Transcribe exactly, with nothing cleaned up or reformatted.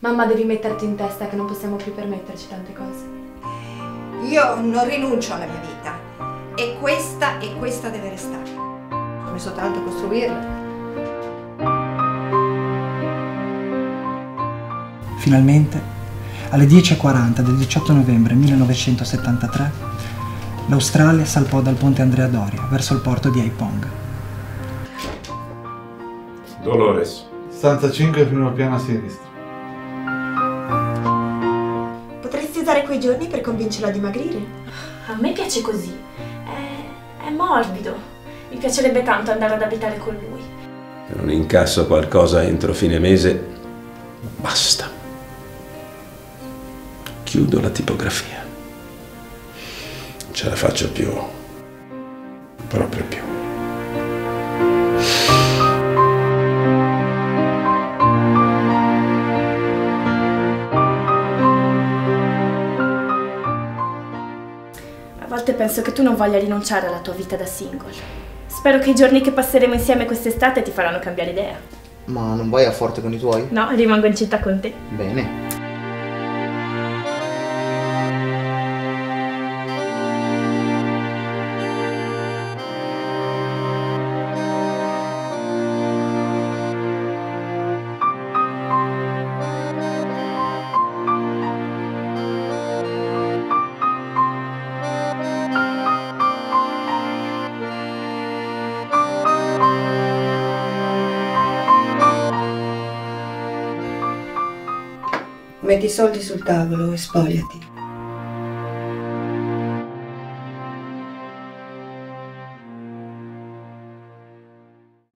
Mamma, devi metterti in testa che non possiamo più permetterci tante cose. Io non rinuncio alla mia vita. E questa e questa deve restare. Ho messo tanto a costruirla. Finalmente, alle dieci e quaranta del diciotto novembre millenovecentosettantatré, l'Australia salpò dal ponte Andrea Doria verso il porto di Haiphong. Dolores. Stanza cinque, primo piano a sinistra. Potresti usare quei giorni per convincerlo a dimagrire? A me piace così. È, è morbido. Mi piacerebbe tanto andare ad abitare con lui. Se non incasso qualcosa entro fine mese, basta. Chiudo la tipografia. Non ce la faccio più. Proprio più. A volte penso che tu non voglia rinunciare alla tua vita da single. Spero che i giorni che passeremo insieme quest'estate ti faranno cambiare idea. Ma non vai a Forte con i tuoi? No, rimango in città con te. Bene. Metti i soldi sul tavolo e spogliati.